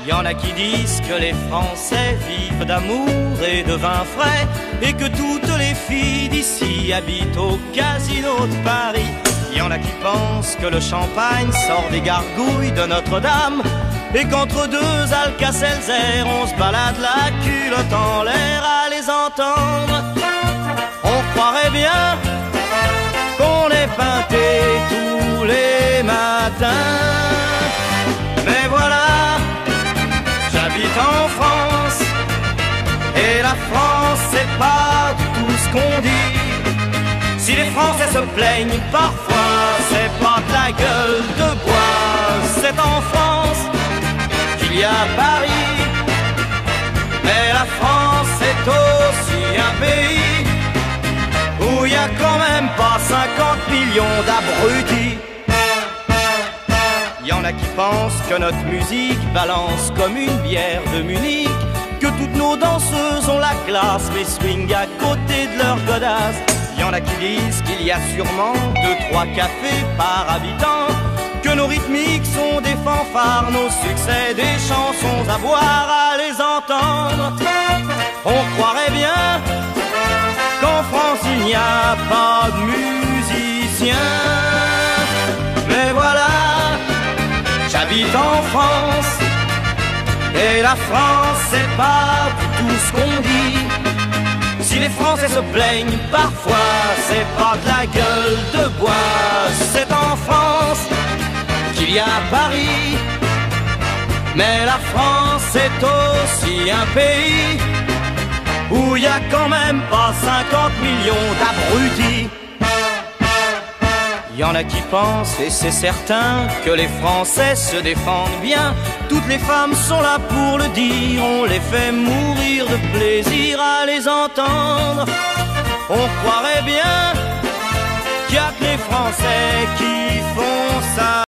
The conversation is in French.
Y en a qui disent que les Français vivent d'amour et de vin frais, et que toutes les filles d'ici habitent au casino de Paris. Y en a qui pensent que le champagne sort des gargouilles de Notre-Dame, et qu'entre deux Alka-Seltzer on se balade la culotte en l'air à les entendre. On croirait bien qu'on est peinté tous les matins. Mais voilà, j'habite en France, et la France c'est pas du tout ce qu'on dit. Si les Français se plaignent parfois, c'est pas de la gueule de bois. C'est en France qu'il y a Paris, mais la France est aussi un pays où il y a quand même pas 50 millions d'abrutis. Y en a qui pensent que notre musique balance comme une bière de Munich, que toutes nos danseuses ont la classe mais swing à côté de leur godasse. Y en a qui disent qu'il y a sûrement 2-3 cafés par habitant, que nos rythmiques sont des fanfares, nos succès des chansons à boire à les entendre. On croirait bien qu'en France il n'y a pas de musiciens. Mais voilà, j'habite en France, et la France c'est pas du tout ce qu'on dit. Si les Français se plaignent parfois, c'est pas de la gueule de bois. C'est en France qu'il y a Paris, mais la France c'est aussi un pays où il y a quand même pas 50 millions d'abrutis. Y en a qui pensent, et c'est certain, que les Français se défendent bien. Toutes les femmes sont là pour le dire, on les fait mourir de plaisir à les entendre. On croirait bien qu'il y a que les Français qui font ça.